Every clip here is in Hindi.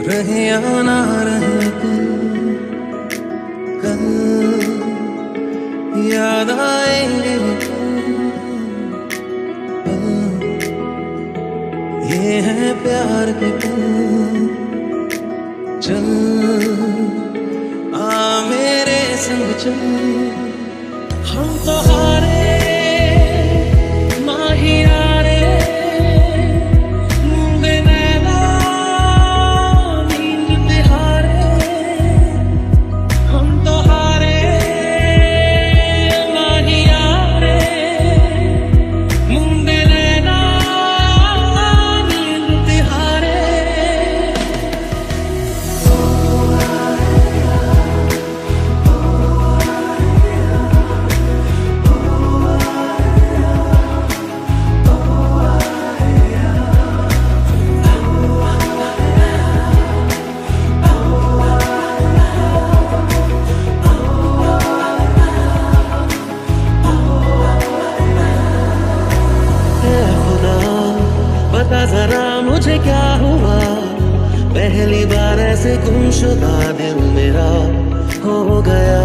रहे या ना रहे कल याद आएंगे पल। ये है प्यार के पल। चल आ मेरे संग चल। हम तो हारे माहियारे जरा मुझे क्या हुआ, पहली बार ऐसे गुमशुदा दिल मेरा हो गया।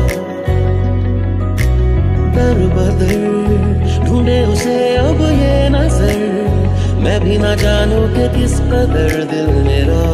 दर बदर ढूंढे उसे अब ये नजर, मैं भी ना जानूं कि किस कदर दिल मेरा